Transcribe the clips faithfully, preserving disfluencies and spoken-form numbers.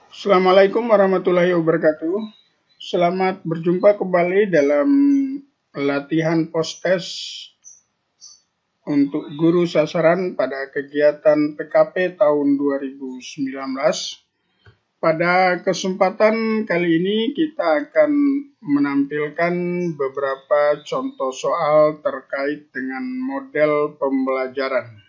Assalamualaikum warahmatullahi wabarakatuh. Selamat berjumpa kembali dalam latihan post-test untuk guru sasaran pada kegiatan P K P tahun dua ribu sembilan belas. Pada kesempatan kali ini kita akan menampilkan beberapa contoh soal terkait dengan model pembelajaran.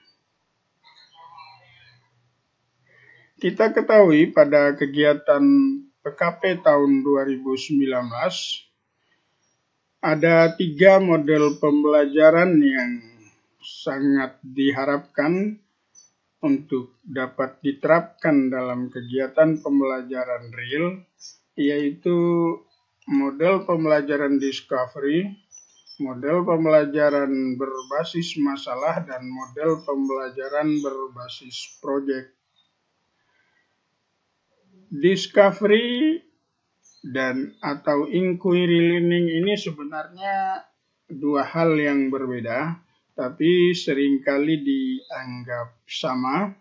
Kita ketahui pada kegiatan P K P tahun dua ribu sembilan belas ada tiga model pembelajaran yang sangat diharapkan untuk dapat diterapkan dalam kegiatan pembelajaran real, yaitu model pembelajaran discovery, model pembelajaran berbasis masalah, dan model pembelajaran berbasis project. Discovery dan atau inquiry learning ini sebenarnya dua hal yang berbeda, tapi seringkali dianggap sama.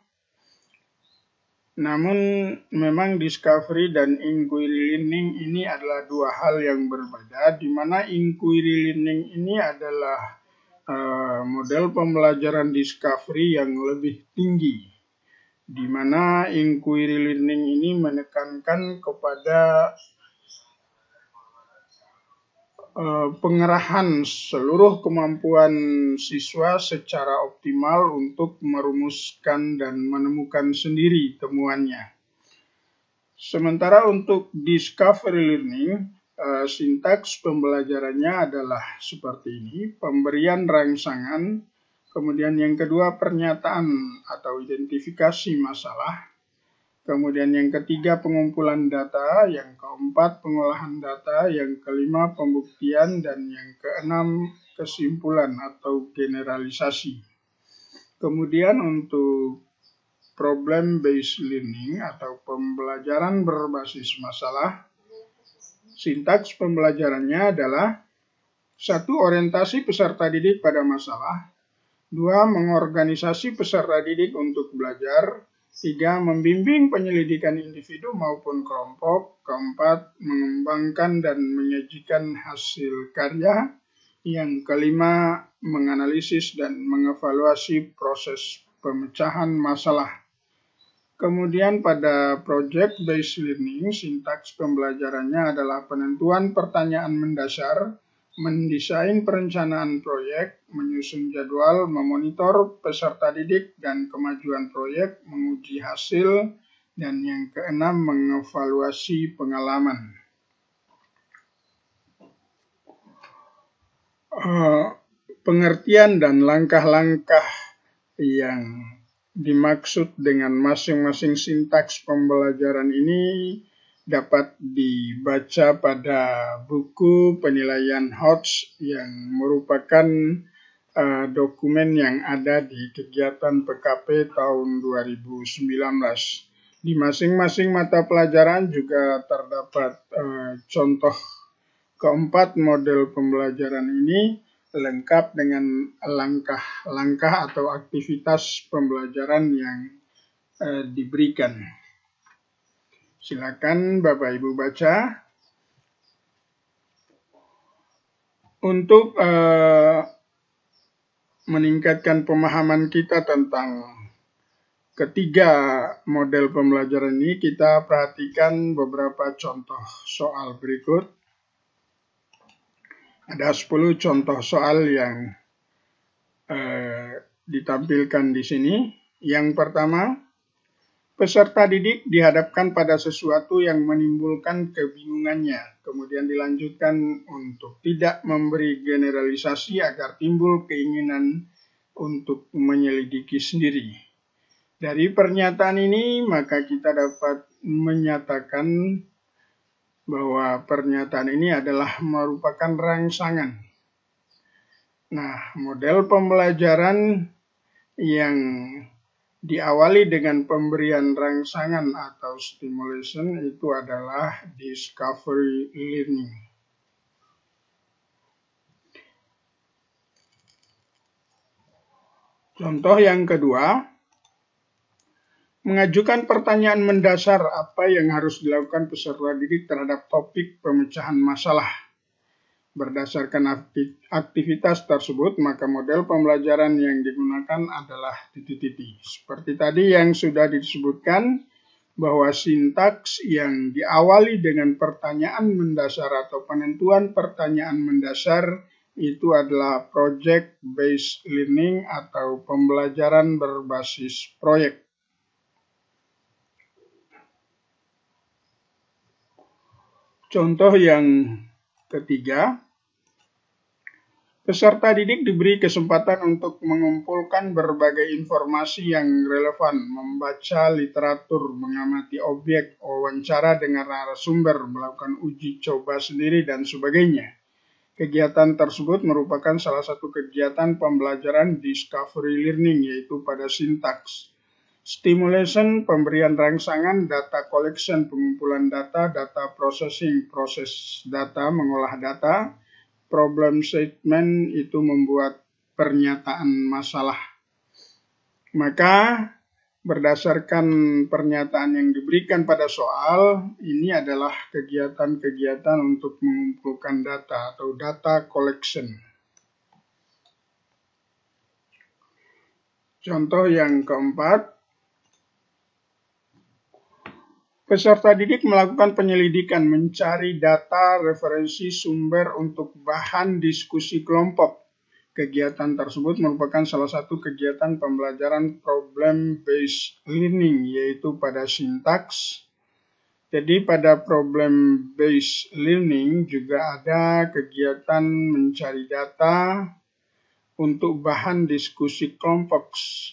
Namun memang discovery dan inquiry learning ini adalah dua hal yang berbeda, di mana inquiry learning ini adalah uh, model pembelajaran discovery yang lebih tinggi, di mana inquiry learning ini menekankan kepada uh, pengerahan seluruh kemampuan siswa secara optimal untuk merumuskan dan menemukan sendiri temuannya. Sementara untuk discovery learning, uh, sintaks pembelajarannya adalah seperti ini: pemberian rangsangan, kemudian yang kedua pernyataan atau identifikasi masalah, kemudian yang ketiga pengumpulan data, yang keempat pengolahan data, yang kelima pembuktian, dan yang keenam kesimpulan atau generalisasi. Kemudian untuk problem based learning atau pembelajaran berbasis masalah, sintaks pembelajarannya adalah satu, orientasi peserta didik pada masalah, dua, mengorganisasi peserta didik untuk belajar, tiga, membimbing penyelidikan individu maupun kelompok, keempat, mengembangkan dan menyajikan hasil karya, yang kelima, menganalisis dan mengevaluasi proses pemecahan masalah. Kemudian pada project based learning, sintaks pembelajarannya adalah penentuan pertanyaan mendasar, mendesain perencanaan proyek, menyusun jadwal, memonitor peserta didik dan kemajuan proyek, menguji hasil, dan yang keenam mengevaluasi pengalaman. Uh, pengertian dan langkah-langkah yang dimaksud dengan masing-masing sintaks pembelajaran ini dapat dibaca pada buku penilaian Hodge yang merupakan uh, dokumen yang ada di kegiatan P K P tahun dua ribu sembilan belas. Di masing-masing mata pelajaran juga terdapat uh, contoh keempat model pembelajaran ini, lengkap dengan langkah-langkah atau aktivitas pembelajaran yang eh, diberikan. Silakan Bapak Ibu baca. Untuk eh, meningkatkan pemahaman kita tentang ketiga model pembelajaran ini, kita perhatikan beberapa contoh soal berikut. Ada sepuluh contoh soal yang eh, ditampilkan di sini. Yang pertama, peserta didik dihadapkan pada sesuatu yang menimbulkan kebingungannya. Kemudian dilanjutkan untuk tidak memberi generalisasi agar timbul keinginan untuk menyelidiki sendiri. Dari pernyataan ini, maka kita dapat menyatakan bahwa pernyataan ini adalah merupakan rangsangan. Nah, model pembelajaran yang diawali dengan pemberian rangsangan atau stimulation itu adalah discovery learning. Contoh yang kedua, Mengajukan pertanyaan mendasar apa yang harus dilakukan peserta didik terhadap topik pemecahan masalah. Berdasarkan aktivitas tersebut, maka model pembelajaran yang digunakan adalah titik-titik. Seperti tadi yang sudah disebutkan, bahwa sintaks yang diawali dengan pertanyaan mendasar atau penentuan pertanyaan mendasar itu adalah project based learning atau pembelajaran berbasis proyek. Contoh yang ketiga, peserta didik diberi kesempatan untuk mengumpulkan berbagai informasi yang relevan, membaca literatur, mengamati objek, wawancara dengan narasumber, melakukan uji coba sendiri, dan sebagainya. Kegiatan tersebut merupakan salah satu kegiatan pembelajaran discovery learning, yaitu pada sintaks. Stimulation, pemberian rangsangan, data collection, pengumpulan data, data processing, proses data, mengolah data, problem statement itu membuat pernyataan masalah. Maka berdasarkan pernyataan yang diberikan pada soal, ini adalah kegiatan-kegiatan untuk mengumpulkan data atau data collection. Contoh yang keempat, peserta didik melakukan penyelidikan, mencari data, referensi, sumber untuk bahan diskusi kelompok. Kegiatan tersebut merupakan salah satu kegiatan pembelajaran problem-based learning, yaitu pada sintaks. Jadi pada problem-based learning juga ada kegiatan mencari data untuk bahan diskusi kelompok.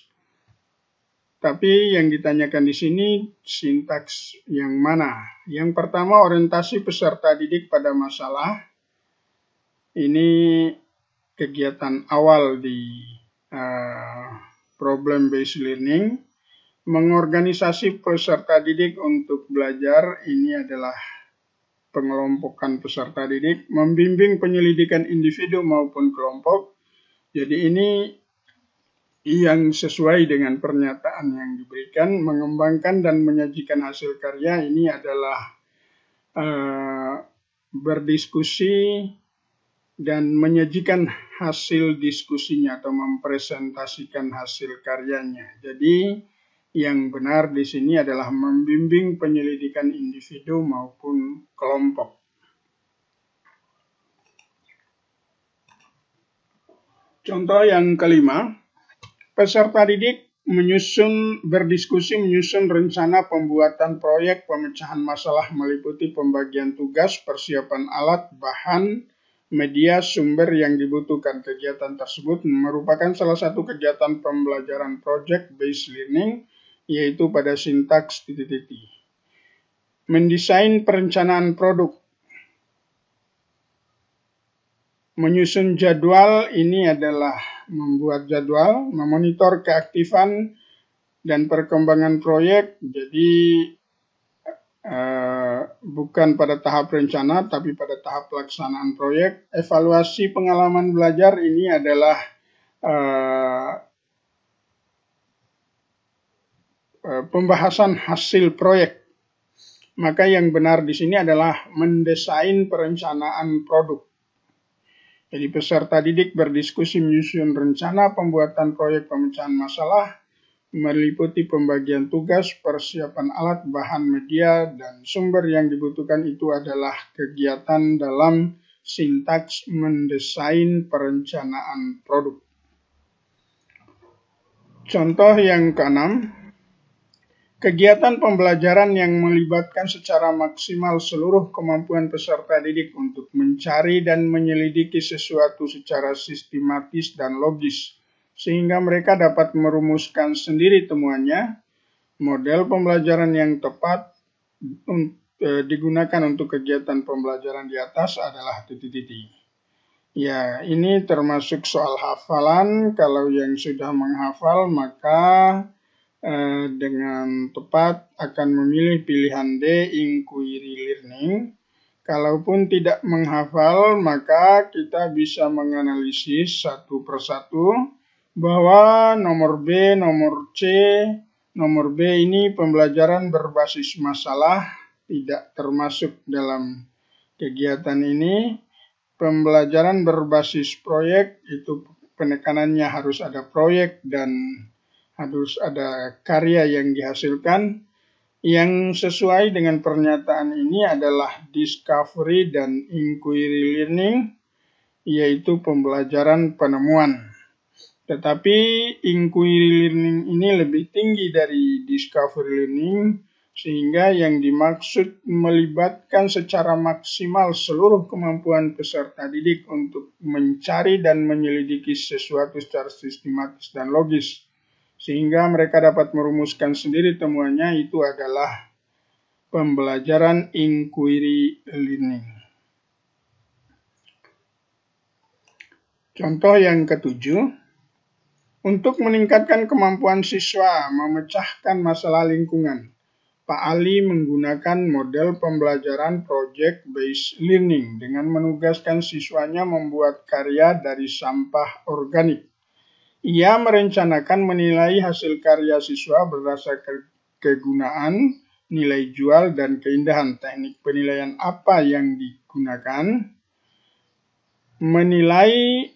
Tapi yang ditanyakan di sini sintaks yang mana? Yang pertama, orientasi peserta didik pada masalah. Ini kegiatan awal di uh, problem-based learning. Mengorganisasi peserta didik untuk belajar, ini adalah pengelompokan peserta didik. Membimbing penyelidikan individu maupun kelompok. Jadi ini yang sesuai dengan pernyataan yang diberikan, mengembangkan dan menyajikan hasil karya, ini adalah uh, berdiskusi dan menyajikan hasil diskusinya atau mempresentasikan hasil karyanya. Jadi yang benar di sini adalah membimbing penyelidikan individu maupun kelompok. Contoh yang kelima, peserta didik menyusun, berdiskusi menyusun rencana pembuatan proyek pemecahan masalah meliputi pembagian tugas, persiapan alat, bahan, media, sumber yang dibutuhkan. Kegiatan tersebut merupakan salah satu kegiatan pembelajaran project-based learning, yaitu pada sintaks titik-titik. Mendesain perencanaan produk. Menyusun jadwal, ini adalah membuat jadwal, memonitor keaktifan dan perkembangan proyek. Jadi uh, bukan pada tahap rencana, tapi pada tahap pelaksanaan proyek. Evaluasi pengalaman belajar, ini adalah uh, uh, pembahasan hasil proyek. Maka yang benar di sini adalah mendesain perencanaan produk. Jadi peserta didik berdiskusi menyusun rencana pembuatan proyek pemecahan masalah, meliputi pembagian tugas, persiapan alat, bahan, media, dan sumber yang dibutuhkan. Itu adalah kegiatan dalam sintaks mendesain perencanaan produk. Contoh yang keenam, kegiatan pembelajaran yang melibatkan secara maksimal seluruh kemampuan peserta didik untuk mencari dan menyelidiki sesuatu secara sistematis dan logis, sehingga mereka dapat merumuskan sendiri temuannya. Model pembelajaran yang tepat digunakan untuk kegiatan pembelajaran di atas adalah titik-titik. Ya, ini termasuk soal hafalan. Kalau yang sudah menghafal, maka dengan tepat akan memilih pilihan D, inquiry learning. Kalaupun tidak menghafal, maka kita bisa menganalisis satu persatu bahwa nomor B, nomor C, Nomor B ini pembelajaran berbasis masalah, tidak termasuk dalam kegiatan ini. Pembelajaran berbasis proyek itu penekanannya harus ada proyek dan harus ada karya yang dihasilkan. Yang sesuai dengan pernyataan ini adalah discovery dan inquiry learning, yaitu pembelajaran penemuan. Tetapi inquiry learning ini lebih tinggi dari discovery learning, sehingga yang dimaksud melibatkan secara maksimal seluruh kemampuan peserta didik untuk mencari dan menyelidiki sesuatu secara sistematis dan logis, sehingga mereka dapat merumuskan sendiri temuannya. Itu adalah pembelajaran inquiry learning. Contoh yang ketujuh, untuk meningkatkan kemampuan siswa memecahkan masalah lingkungan, Pak Ali menggunakan model pembelajaran project-based learning dengan menugaskan siswanya membuat karya dari sampah organik. Ia merencanakan menilai hasil karya siswa berdasarkan kegunaan, nilai jual, dan keindahan. Teknik penilaian apa yang digunakan? Menilai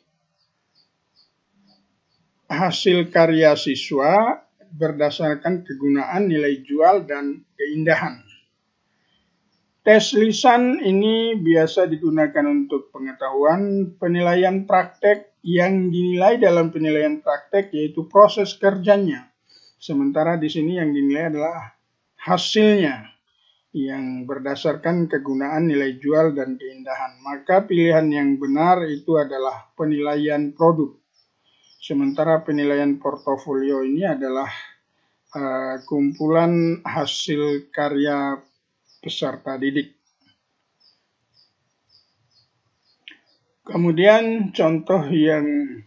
hasil karya siswa berdasarkan kegunaan, nilai jual, dan keindahan. Tes lisan ini biasa digunakan untuk pengetahuan. Penilaian praktek yang dinilai dalam penilaian praktek yaitu proses kerjanya. Sementara di sini yang dinilai adalah hasilnya yang berdasarkan kegunaan, nilai jual, dan keindahan. Maka pilihan yang benar itu adalah penilaian produk. Sementara penilaian portofolio ini adalah uh, kumpulan hasil karya peserta didik. Kemudian contoh yang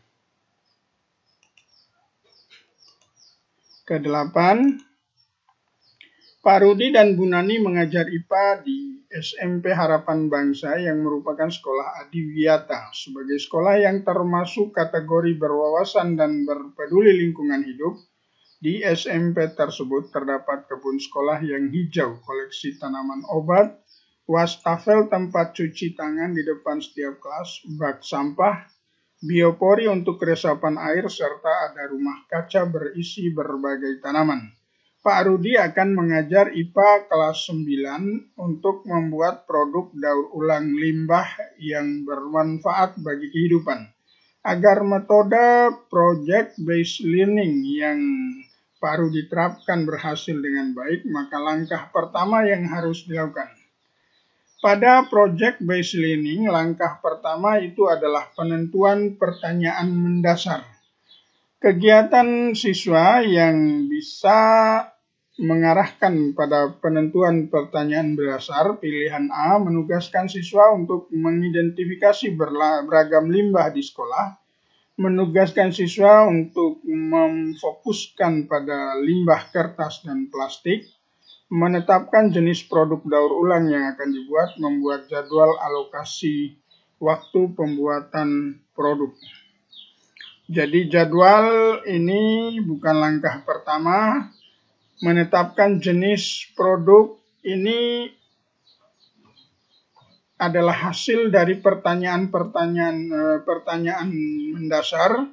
kedelapan, Pak Rudi dan Bu Nani mengajar I P A di S M P Harapan Bangsa yang merupakan sekolah adiwiyata. Sebagai sekolah yang termasuk kategori berwawasan dan berpeduli lingkungan hidup, di S M P tersebut terdapat kebun sekolah yang hijau, koleksi tanaman obat, wastafel tempat cuci tangan di depan setiap kelas, bak sampah, biopori untuk resapan air, serta ada rumah kaca berisi berbagai tanaman. Pak Rudi akan mengajar I P A kelas sembilan untuk membuat produk daur ulang limbah yang bermanfaat bagi kehidupan. Agar metode project-based learning yang Pak Rudi terapkan berhasil dengan baik, maka langkah pertama yang harus dilakukan. Pada project-based learning, langkah pertama itu adalah penentuan pertanyaan mendasar. Kegiatan siswa yang bisa mengarahkan pada penentuan pertanyaan berdasar, pilihan A, menugaskan siswa untuk mengidentifikasi beragam limbah di sekolah, menugaskan siswa untuk memfokuskan pada limbah kertas dan plastik, menetapkan jenis produk daur ulang yang akan dibuat, membuat jadwal alokasi waktu pembuatan produk. Jadi jadwal ini bukan langkah pertama. Menetapkan jenis produk ini adalah hasil dari pertanyaan-pertanyaan eh, pertanyaan mendasar.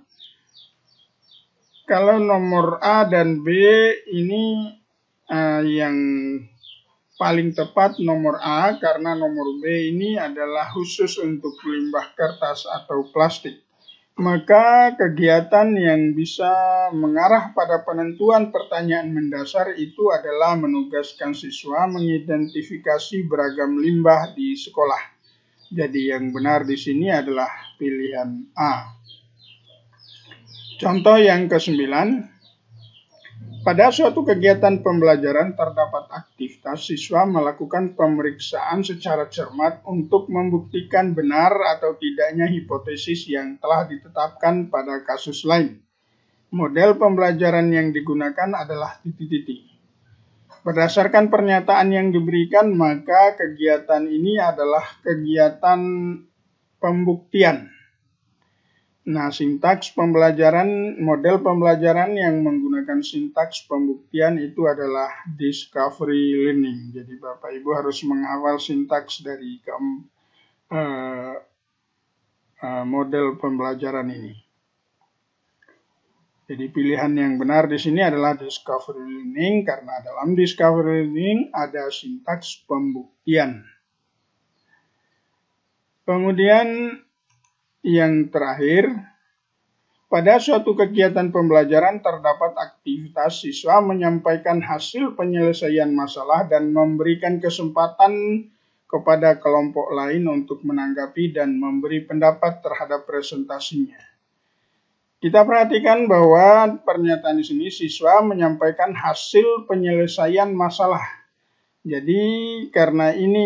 Kalau nomor A dan B ini eh, yang paling tepat nomor A, karena nomor B ini adalah khusus untuk limbah kertas atau plastik. Maka kegiatan yang bisa mengarah pada penentuan pertanyaan mendasar itu adalah menugaskan siswa mengidentifikasi beragam limbah di sekolah. Jadi yang benar di sini adalah pilihan A. Contoh yang kesembilan. Pada suatu kegiatan pembelajaran terdapat aktivitas siswa melakukan pemeriksaan secara cermat untuk membuktikan benar atau tidaknya hipotesis yang telah ditetapkan pada kasus lain. Model pembelajaran yang digunakan adalah titik-titik. Berdasarkan pernyataan yang diberikan, maka kegiatan ini adalah kegiatan pembuktian. Nah, sintaks pembelajaran, model pembelajaran yang menggunakan sintaks pembuktian itu adalah discovery learning. Jadi Bapak Ibu harus menghafal sintaks dari ke, uh, uh, model pembelajaran ini. Jadi pilihan yang benar di sini adalah discovery learning karena dalam discovery learning ada sintaks pembuktian. Kemudian yang terakhir, pada suatu kegiatan pembelajaran terdapat aktivitas siswa menyampaikan hasil penyelesaian masalah dan memberikan kesempatan kepada kelompok lain untuk menanggapi dan memberi pendapat terhadap presentasinya. Kita perhatikan bahwa pernyataan di sini siswa menyampaikan hasil penyelesaian masalah. Jadi karena ini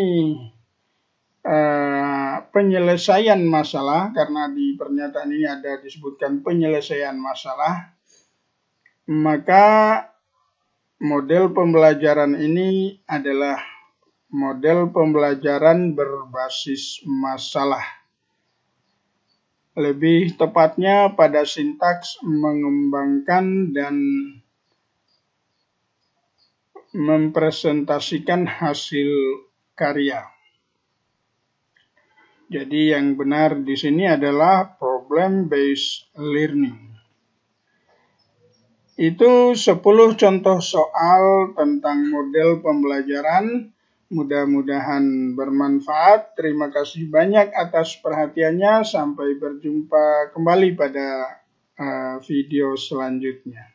eh, penyelesaian masalah, karena di pernyataan ini ada disebutkan penyelesaian masalah, maka model pembelajaran ini adalah model pembelajaran berbasis masalah. Lebih tepatnya pada sintaks mengembangkan dan mempresentasikan hasil karya. Jadi yang benar di sini adalah problem based learning. Itu sepuluh contoh soal tentang model pembelajaran. Mudah-mudahan bermanfaat. Terima kasih banyak atas perhatiannya. Sampai berjumpa kembali pada uh, video selanjutnya.